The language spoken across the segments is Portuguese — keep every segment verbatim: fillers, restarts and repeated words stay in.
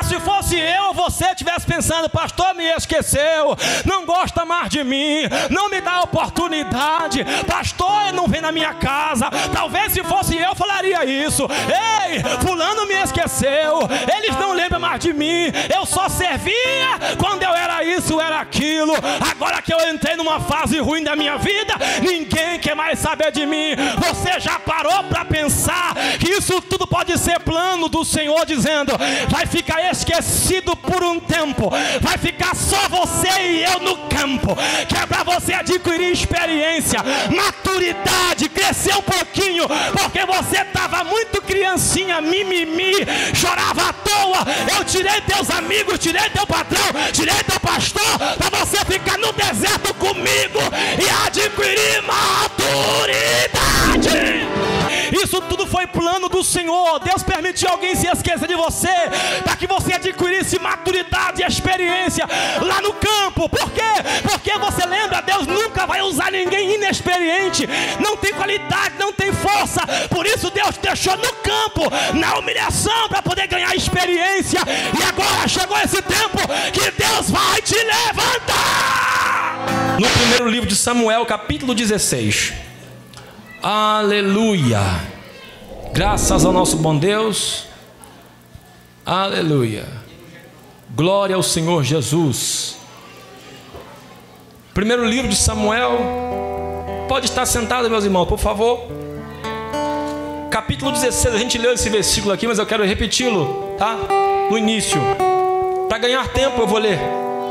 se fosse eu ou você estivesse pensando: pastor, me esqueceu, não gosta mais de mim, não me dá oportunidade, pastor, não vem na minha casa. Talvez se fosse eu falaria isso: ei, fulano me esqueceu, eles não lembram mais de mim, eu só servia quando eu era isso, era aquilo. Agora que eu entrei numa fase ruim da minha vida, ninguém quer mais saber de mim. Você já parou para pensar que isso tudo pode ser plano do Senhor, dizendo: vai ficar esquecido por um tempo, vai ficar só você e eu no campo, que é para você adquirir experiência, maturidade, crescer um pouquinho, porque você estava muito criancinha, mimimi, chorava à toa. Eu tirei teus amigos, tirei teu patrão, tirei teu pastor, para você ficar no deserto comigo e adquirir maturidade. Isso tudo foi plano do Senhor. Deus permitiu alguém se esquecer de você, para que você adquirisse maturidade e experiência lá no campo. Por quê? Porque você lembra, Deus nunca vai usar ninguém inexperiente, não tem qualidade, não tem força. Por isso Deus te deixou no campo, na humilhação, para poder ganhar experiência. E agora chegou esse tempo que Deus vai te levantar. No primeiro livro de Samuel, capítulo dezesseis. Aleluia. Graças ao nosso bom Deus. Aleluia. Glória ao Senhor Jesus. Primeiro livro de Samuel. Pode estar sentado, meus irmãos, por favor. Capítulo dezesseis. A gente leu esse versículo aqui, mas eu quero repeti-lo, tá? No início. Para ganhar tempo eu vou ler.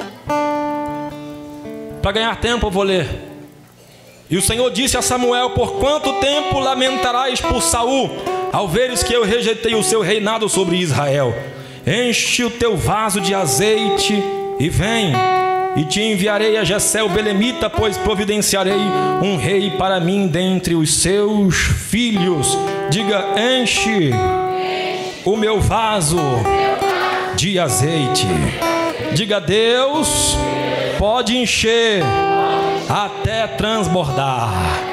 Para ganhar tempo eu vou ler. E o Senhor disse a Samuel: por quanto tempo lamentarás por Saul, ao veres que eu rejeitei o seu reinado sobre Israel? Enche o teu vaso de azeite e vem, e te enviarei a Jessé o belemita, pois providenciarei um rei para mim dentre os seus filhos. Diga: enche o meu vaso de azeite. Diga: Deus pode encher até transbordar.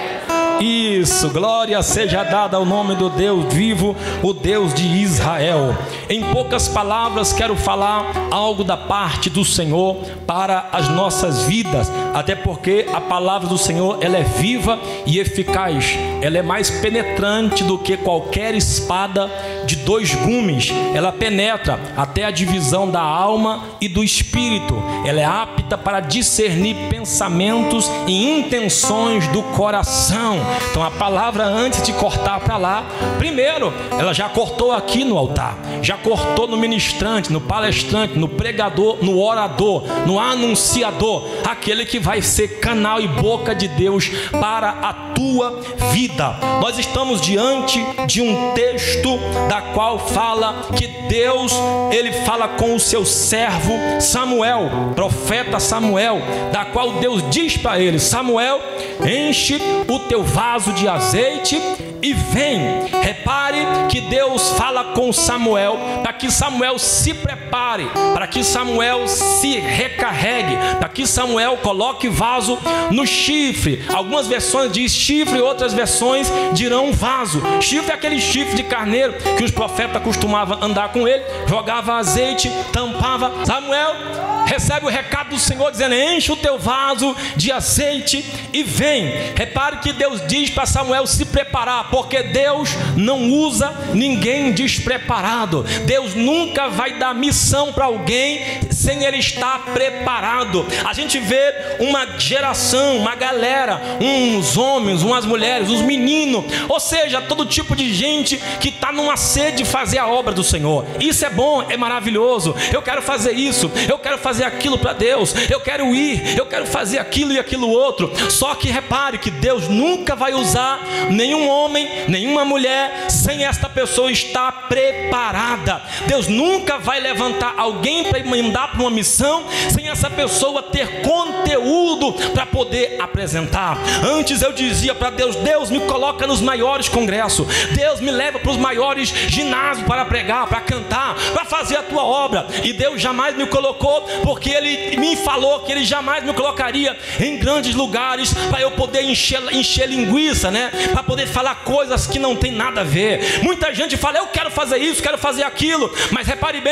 Isso, glória seja dada ao nome do Deus vivo, o Deus de Israel. Em poucas palavras, quero falar algo da parte do Senhor para as nossas vidas, até porque a palavra do Senhor, ela é viva e eficaz, ela é mais penetrante do que qualquer espada de dois gumes. Ela penetra até a divisão da alma e do espírito, ela é apta para discernir pensamentos e intenções do coração. Então a palavra, antes de cortar para lá, primeiro ela já cortou aqui no altar, já cortou no ministrante, no palestrante, no pregador, no orador, no anunciador, aquele que vai ser canal e boca de Deus para a tua vida. Nós estamos diante de um texto da qual fala que Deus, ele fala com o seu servo Samuel, profeta Samuel, da qual Deus diz para ele: Samuel, enche o teu vaso de azeite e vem. Repare que Deus fala com Samuel para que Samuel se prepare, para que Samuel se recarregue, para que Samuel coloque vaso no chifre. Algumas versões diz chifre, outras versões dirão vaso. Chifre é aquele chifre de carneiro que os profetas costumavam andar com ele, jogava azeite, tampava. Samuel recebe o recado do Senhor dizendo: enche o teu vaso de azeite e vem. Repare que Deus diz para Samuel se preparar, porque Deus não usa ninguém despreparado. Deus nunca vai dar missão para alguém sem ele estar preparado. A gente vê uma geração, uma galera, uns homens, umas mulheres, uns meninos, ou seja, todo tipo de gente que está numa sede de fazer a obra do Senhor. Isso é bom, é maravilhoso. Eu quero fazer isso, eu quero fazer aquilo para Deus, eu quero ir, eu quero fazer aquilo e aquilo outro. Só que repare que Deus nunca vai usar nenhum homem, nenhuma mulher sem esta pessoa estar preparada. Deus nunca vai levantar alguém para mandar para uma missão sem essa pessoa ter conteúdo para poder apresentar. Antes eu dizia para Deus: Deus me coloca nos maiores congressos, Deus me leva para os maiores ginásios para pregar, para cantar, para fazer a tua obra. E Deus jamais me colocou, porque Ele me falou que Ele jamais me colocaria em grandes lugares para eu poder encher, encher linguiça, né? Para poder falar coisas que não tem nada a ver. Muita gente fala: eu quero fazer isso, quero fazer aquilo, mas repare bem que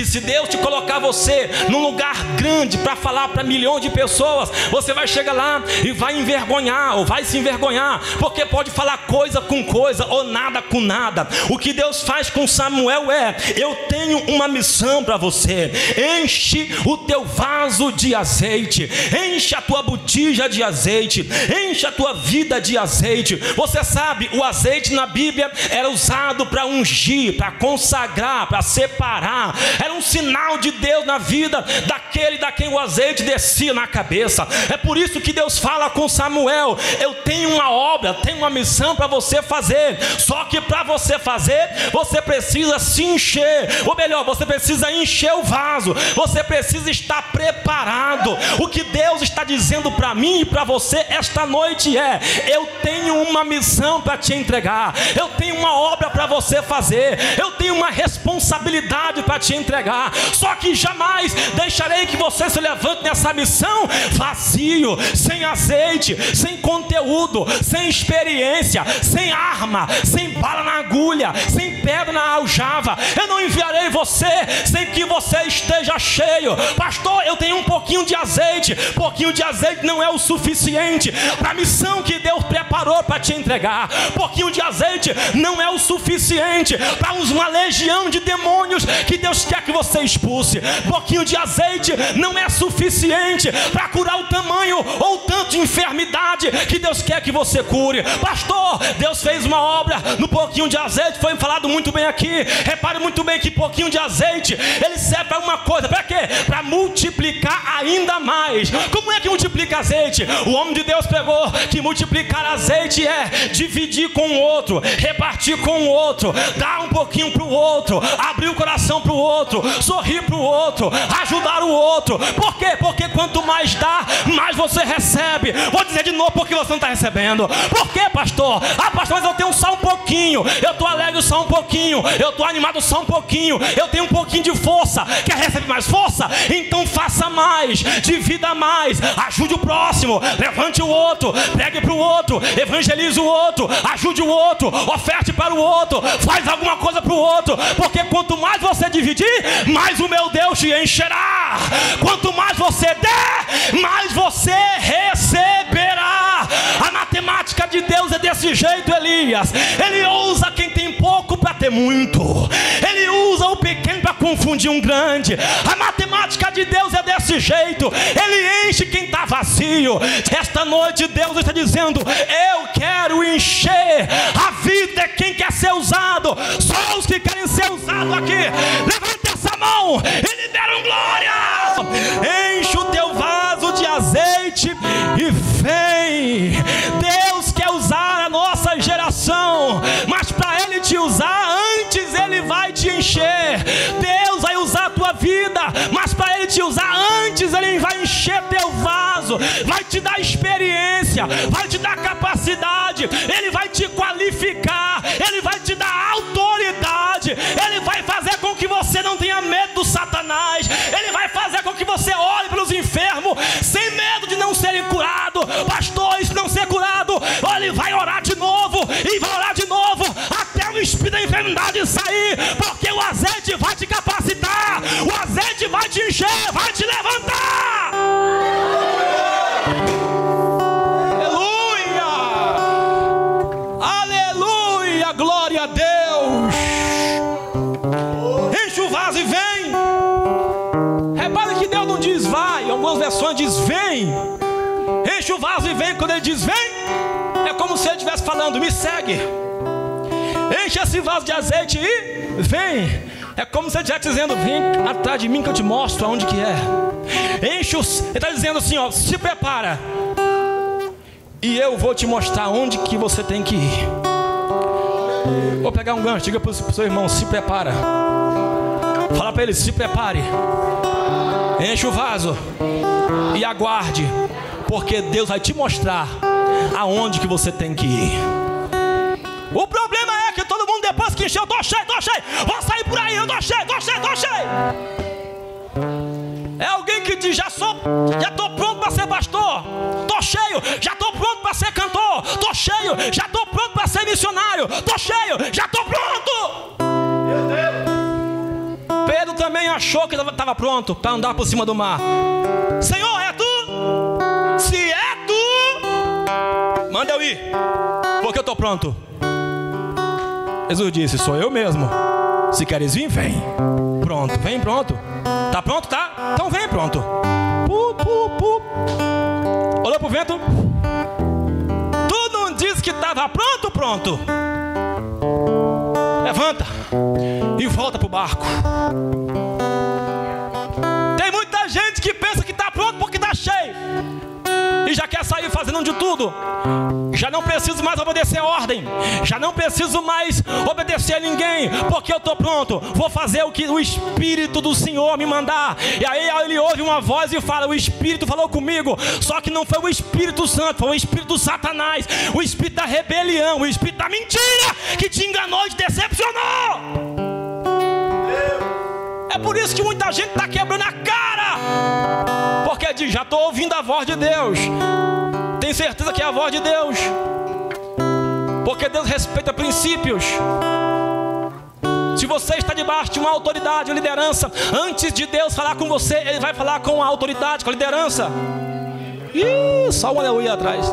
que se Deus te colocar você num lugar grande para falar para milhões de pessoas, você vai chegar lá e vai envergonhar, ou vai se envergonhar, porque pode falar coisa com coisa ou nada com nada. O que Deus faz com Samuel é: eu tenho uma missão para você. Enche o teu vaso de azeite, enche a tua botija de azeite, enche a tua vida de azeite. Você sabe, o azeite na Bíblia era usado para ungir, para consagrar, para separar. Era um sinal de Deus na vida daquele da quem o azeite descia na cabeça. É por isso que Deus fala com Samuel: eu tenho uma obra, tenho uma missão para você fazer. Só que para você fazer, você precisa se encher, ou melhor, você precisa encher o vaso, você precisa estar preparado. O que Deus está dizendo para mim e para você esta noite é: eu tenho uma missão para te entregar, eu tenho uma obra para você fazer, eu tenho uma responsabilidade para te entregar. Só que jamais deixarei que você se levante nessa missão vazio, sem azeite, sem conteúdo, sem experiência, sem arma, sem bala na agulha, sem pedra na aljava. Eu não enviarei você sem que você esteja cheio. Pastor, eu tenho um pouquinho de azeite. Pouquinho de azeite não é o suficiente para a missão que Deus preparou para te entregar. Pouquinho de azeite não é o suficiente para uma legião de demônios que Deus quer que você expulse. Pouquinho de azeite não é suficiente para curar o tamanho ou o tanto de enfermidade que Deus quer que você cure. Pastor, Deus fez uma obra no pouquinho de azeite, foi falado muito bem aqui. Repare muito bem que pouquinho de azeite, ele serve para uma coisa. Para quê? Para multiplicar ainda mais. Como é que multiplica azeite? O homem de Deus pregou que multiplicar azeite é dividir com o outro, repartir com o outro, dar um pouquinho para o outro, abrir o coração para o outro, sorrir para o outro, ajudar o outro. Por quê? Porque quanto mais dá, mais você recebe. Vou dizer de novo, porque você não está recebendo. Por quê, pastor? Ah, pastor, mas eu tenho só um pouquinho, eu estou alegre só um pouquinho, eu estou animado só um pouquinho, eu tenho um pouquinho de força. Quer receber mais força? Então faça mais, divida mais, ajude o próximo, levante o outro, pregue para o outro, evangelize o outro, ajude o outro, oferte para o outro, faz alguma coisa para o outro. Porque quanto mais você dividir, mais o meu Deus te encherá. Quanto mais você der, mais você receberá. A matemática de Deus é desse jeito, Elias. Ele usa quem tem pouco para ter muito. Ele usa o pequeno para confundir um grande. A matemática de Deus é desse jeito. Ele enche quem está vazio. Esta noite Deus está dizendo: eu quero encher. A vida é quem quer ser usado. Só os que querem ser usados aqui, levanta essa mão e liberam glória. Enche o teu vaso de azeite e vem. Deus quer usar a nossa geração, mas para Ele te usar, antes Ele vai te encher. Deus vai usar a tua vida, mas para Ele te usar, antes Ele vai encher teu vaso, vai te dar experiência, vai te dar capacidade, Ele vai te qualificar, Ele vai te dar autoridade, Ele vai fazer com que você não tenha medo do Satanás, Ele vai fazer com que você ore pelos enfermos sem medo de não serem curados. Pastor, isso não ser curado, Ele vai orar de novo e vai orar de novo até o espírito da enfermidade sair, porque o azeite vai te capacitar, o azeite vai te encher, vai te levantar. Aleluia, aleluia, glória a Deus. Enche o vaso e vem. Repare que Deus não diz vai, em algumas versões diz vem. Enche o vaso e vem. Quando Ele diz vem, é como se Ele estivesse falando: me segue. Enche esse vaso de azeite e vem. É como se Ele estivesse dizendo: vem atrás de mim que eu te mostro aonde que é. Enche os... Ele está dizendo assim, ó: se prepara e eu vou te mostrar onde que você tem que ir. Vou pegar um gancho, diga para o seu irmão: se prepara. Fala para ele: se prepare. Enche o vaso e aguarde, porque Deus vai te mostrar aonde que você tem que ir. O problema é que todo mundo, depois que encheu, eu tô cheio, tô cheio, vou sair por aí, eu tô cheio, tô cheio, tô cheio. É alguém que diz: já sou, já tô pronto para ser pastor, tô cheio, já tô pronto para ser cantor, tô cheio, já tô pronto para ser missionário, tô cheio, já tô pronto. Pedro também achou que estava pronto para andar por cima do mar. Senhor, é tu? Se é tu, manda eu ir, porque eu estou pronto. Jesus disse, sou eu mesmo. Se queres vir, vem. Pronto, vem pronto. Tá pronto, tá? Então vem pronto. Pu, pu, pu. Olhou pro vento. Tu não disse que estava pronto, pronto. Levanta e volta pro barco. Tem muita gente que pensa que está pronto porque está cheio e já quer sair fazendo de tudo. Já não preciso mais obedecer a ordem. Já não preciso mais obedecer a ninguém, porque eu estou pronto. Vou fazer o que o Espírito do Senhor me mandar. E aí ele ouve uma voz e fala, o Espírito falou comigo. Só que não foi o Espírito Santo, foi o Espírito do Satanás, o Espírito da rebelião, o Espírito da mentira, que te enganou e te decepcionou. É por isso que muita gente está quebrando a cara, porque diz, já estou ouvindo a voz de Deus. Tem certeza que é a voz de Deus, porque Deus respeita princípios. Se você está debaixo de uma autoridade, uma liderança, antes de Deus falar com você, Ele vai falar com a autoridade, com a liderança. Ih, só um aleluia atrás.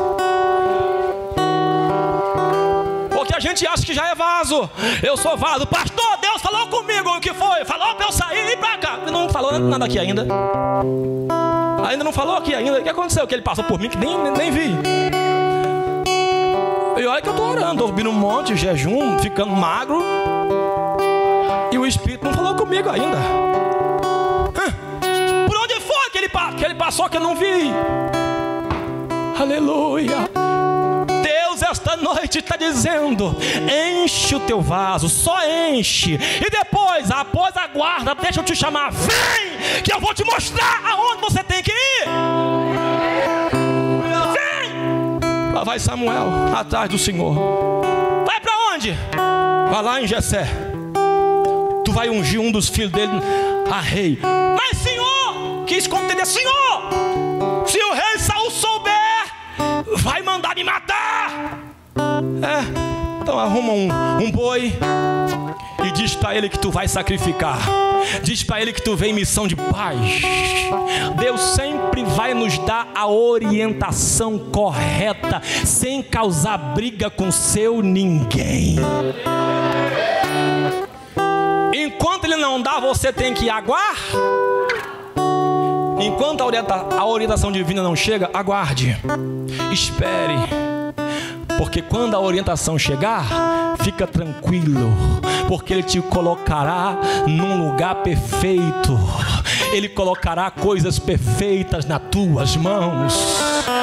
Porque a gente acha que já é vaso. Eu sou vaso. Pastor, Deus falou comigo. O que foi? Falou para eu sair e ir para cá. Ele não falou nada aqui ainda. Ainda não falou aqui ainda. O que aconteceu? Que ele passou por mim que nem, nem vi. E olha que eu estou orando. Estou subindo um monte, jejum, ficando magro. E o Espírito não falou comigo ainda. Hã? Por onde foi que ele, que ele passou que eu não vi? Aleluia. Deus esta noite está dizendo, enche o teu vaso, só enche. E depois, após a guarda, deixa eu te chamar. Vem, que eu vou te mostrar aonde você tem que ir. Vem. Lá vai Samuel, atrás do Senhor. Vai para onde? Vai lá em Jessé. Tu vai ungir um dos filhos dele a rei. Mas Senhor, quis contender, Senhor, se o rei Saul souber, vai mandar me matar. É, então arruma um, um boi e diz para ele que tu vai sacrificar. Diz para ele que tu vem em missão de paz. Deus sempre vai nos dar a orientação correta, sem causar briga com seu ninguém. Enquanto ele não dá, você tem que aguardar. Enquanto a, orienta, a orientação divina não chega, aguarde, espere, porque quando a orientação chegar, fica tranquilo, porque Ele te colocará num lugar perfeito. Ele colocará coisas perfeitas nas tuas mãos.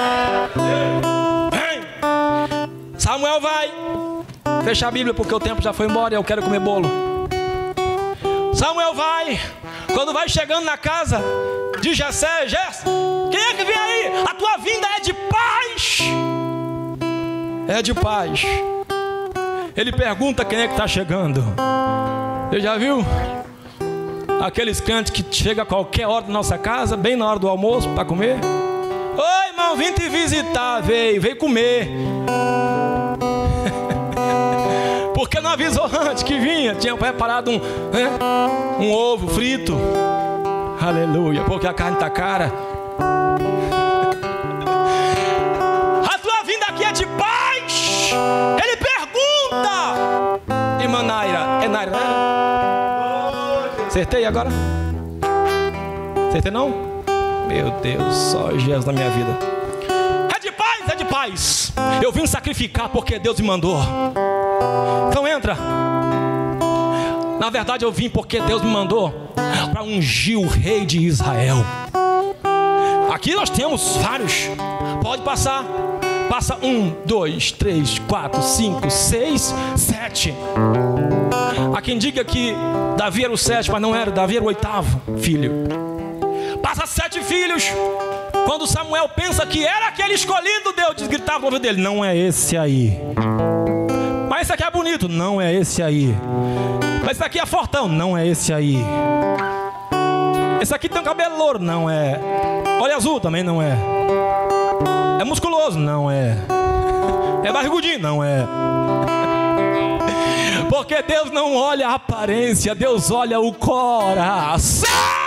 Vem. Samuel vai. Fecha a Bíblia porque o tempo já foi embora e eu quero comer bolo. Samuel vai. Quando vai chegando na casa de Jessé, Jessé, quem é que vem aí? A tua vinda é de paz. É de paz. Ele pergunta quem é que está chegando. Você já viu? Aqueles crentes que chegam a qualquer hora da nossa casa, bem na hora do almoço, para comer. Oi, irmão, vim te visitar. Veio, veio comer. Porque não avisou antes que vinha. Tinha preparado um, né, um ovo frito. Aleluia, porque a carne está cara. A tua vinda aqui é de paz. Ele pergunta. Irmã Naira, é Naira, Naira? Acertei agora? Acertei não? Meu Deus, só Jesus na minha vida. É de paz, é de paz. Eu vim sacrificar porque Deus me mandou. Então entra. Na verdade eu vim porque Deus me mandou para ungir o rei de Israel. Aqui nós temos vários. Pode passar. Passa um, dois, três, quatro, cinco, seis, sete. Há quem diga que Davi era o sétimo, mas não era. Davi era o oitavo filho. Passa sete filhos. Quando Samuel pensa que era aquele escolhido, Deus gritava no ouvido dele: não é esse aí. Mas esse aqui é bonito. Não é esse aí. Mas esse aqui é fortão. Não é esse aí. Esse aqui tem um cabelo louro. Não é. Olho azul também não é. É musculoso. Não é. É barrigudinho. Não é. Porque Deus não olha a aparência, Deus olha o coração.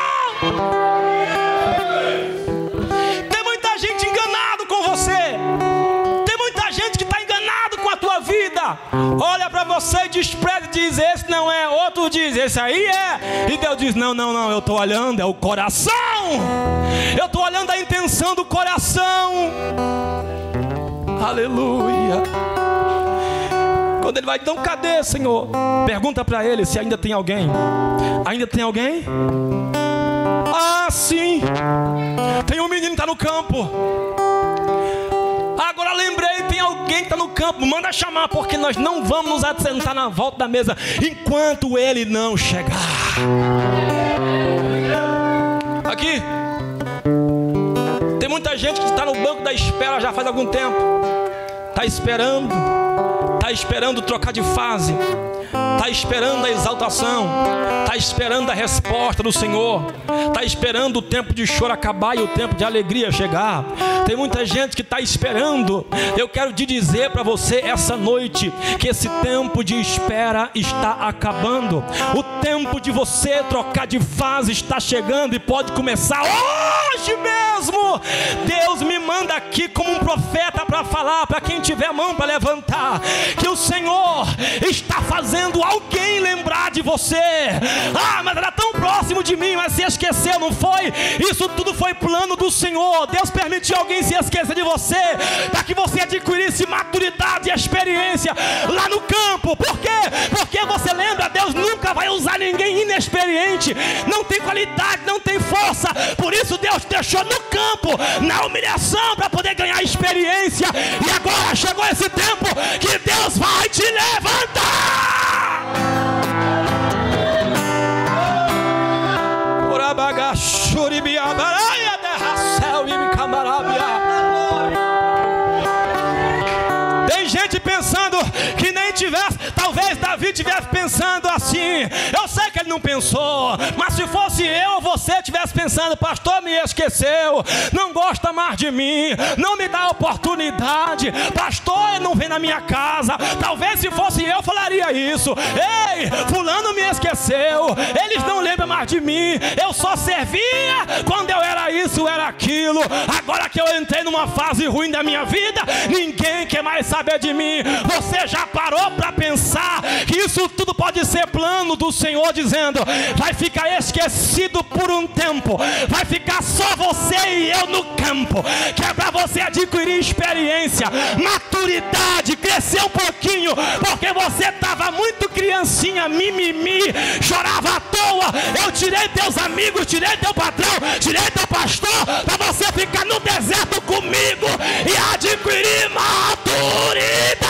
Tem muita gente enganado com você. Tem muita gente que está enganado com a tua vida. Olha para você e despreza e diz: esse não é. Outro diz: esse aí é. E Deus diz: não, não, não, eu estou olhando, é o coração. Eu estou olhando a intenção do coração. Aleluia. Quando ele vai, então cadê, Senhor? Pergunta para ele se ainda tem alguém. Ainda tem alguém? Ah, sim. Tem um menino que está no campo. Agora lembrei, tem alguém que está no campo. Manda chamar, porque nós não vamos nos assentar na volta da mesa enquanto ele não chegar. Aqui tem muita gente que está no banco da espera já faz algum tempo. Está esperando. Está esperando trocar de fase. Está esperando a exaltação. Está esperando a resposta do Senhor. Está esperando o tempo de choro acabar e o tempo de alegria chegar. Tem muita gente que está esperando. Eu quero te dizer para você essa noite que esse tempo de espera está acabando. O tempo de você trocar de fase está chegando e pode começar hoje mesmo. Deus me manda aqui como um profeta para falar para quem tiver a mão para levantar, que o Senhor está fazendo alguém lembrar de você. Ah, mas era tão próximo de mim, mas se esqueceu, não foi? Isso tudo foi plano do Senhor. Deus permitiu alguém se esquecer de você para que você adquirisse maturidade e experiência lá no campo. Por quê? Porque você lembra, Deus nunca vai usar ninguém inexperiente. Não tem qualidade, não tem força. Por isso Deus te deixou no campo, na humilhação, para poder ganhar experiência. E agora chegou esse tempo que Deus vai te levantar. Tem gente pensando que nem tivesse. Talvez Davi tivesse pensando assim. Eu sei que ele não pensou, mas se fosse eu ou você tivesse pensando: pastor, me esqueceu, não gosta mais de mim, não me dá oportunidade, pastor, não vem na minha casa. Talvez se fosse eu falaria isso: ei, fulano me esqueceu, eles não lembram mais de mim, eu só servia quando eu era isso, era aquilo. Agora que eu entrei numa fase ruim da minha vida, ninguém quer mais saber de mim. Você já parou para pensar que isso tudo pode ser plano do Senhor, dizendo: vai ficar esquecido por um tempo, vai ficar só você e eu no campo, que é para você adquirir experiência, maturidade, crescer um pouquinho, porque você estava muito criancinha, mimimi, chorava à toa. Eu tirei teus amigos, tirei teu patrão, tirei teu pastor, para você ficar no deserto comigo e adquirir maturidade.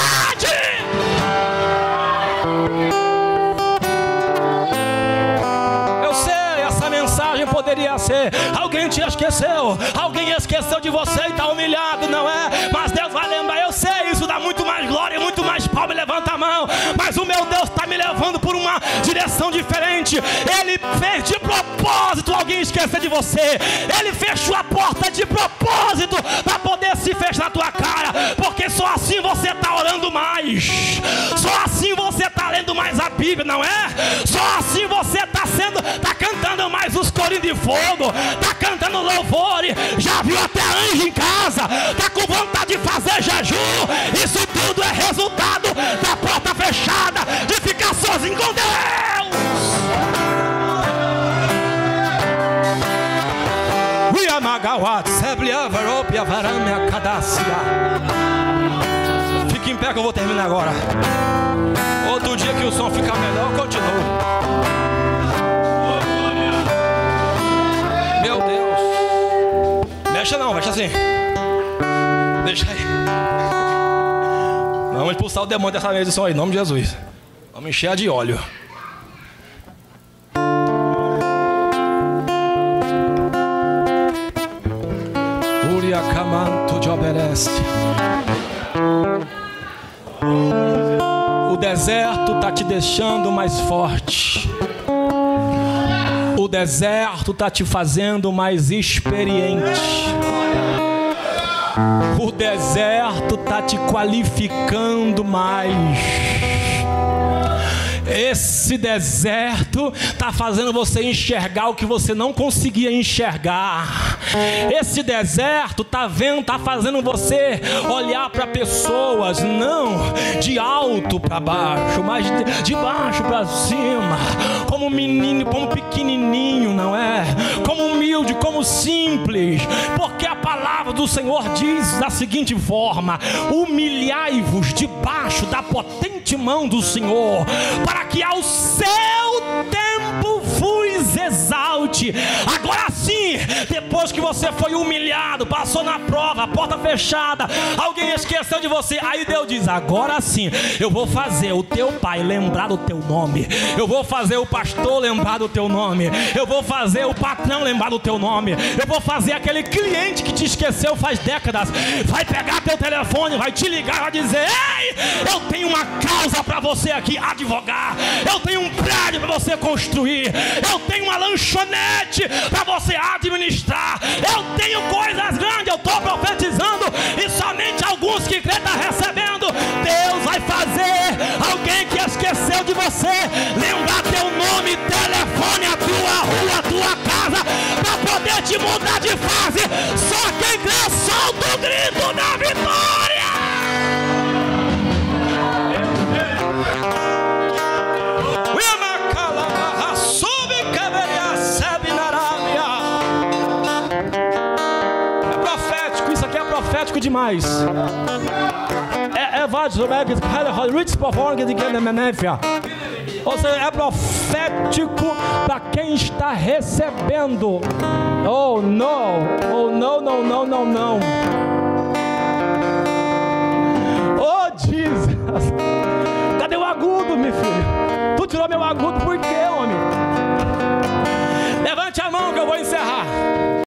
Eu sei, essa mensagem poderia ser: alguém te esqueceu, alguém esqueceu de você e está humilhado, não é? Mas Deus vai lembrar. Eu sei, isso dá muito mais glória, muito mais palma. Levanta a mão. Mas o meu Deus está me levando por uma direção diferente. Ele fez de propósito alguém esquecer de você. Ele fechou a porta de propósito para poder se fechar na tua cara, porque só assim você está orando mais, só assim você está lendo mais a Bíblia, não é? Só assim você está sendo, está cantando mais os corinhos de fogo, está cantando louvor, já viu até anjo em casa, está com vontade de fazer jejum. Isso tudo é resultado da porta fechada, de ficar sozinho com Deus. Fique em pé que eu vou terminar agora. Outro dia que o som ficar melhor, eu continuo. Meu Deus. Mexa não, mexa assim. Deixa aí. Vamos expulsar o demônio dessa mesa de som aí, em nome de Jesus. Vamos encher de óleo. O deserto está te deixando mais forte. O deserto está te fazendo mais experiente. O deserto está te qualificando mais. Esse deserto está fazendo você enxergar o que você não conseguia enxergar. Esse deserto está vendo, está fazendo você olhar para pessoas não de alto para baixo, mas de, de baixo para cima, como menino, como pequenininho, não é? Como humilde, como simples, porque a palavra do Senhor diz da seguinte forma: humilhai-vos debaixo da potente mão do Senhor, para que ao seu tempo vos exalte. Agora sim, depois que você foi humilhado, passou na prova, porta fechada, alguém esqueceu de você, aí Deus diz: agora sim, eu vou fazer o teu pai lembrar do teu nome, eu vou fazer o pastor lembrar do teu nome, eu vou fazer o patrão lembrar do teu nome, eu vou fazer aquele cliente que te esqueceu faz décadas, vai pegar teu telefone, vai te ligar, vai dizer: ei, eu tenho uma causa para você aqui advogar, eu tenho um prédio para você construir, eu tenho uma lanchonete para você administrar, eu tenho coisas grandes, eu estou profetizando, e somente alguns que crêem estão recebendo. Deus vai fazer alguém que esqueceu de você lembrar teu nome, telefone, a tua rua, a tua casa, para poder te mudar de fase. Só quem crê solta o grito da vitória. É profético, isso aqui é profético demais. É, é ou seja, é profético para quem está recebendo. Oh não, oh não, não, não, não, não. Oh Jesus, cadê o agudo, meu filho? Tu tirou meu agudo por quê, homem? Levante a mão que eu vou ensinar.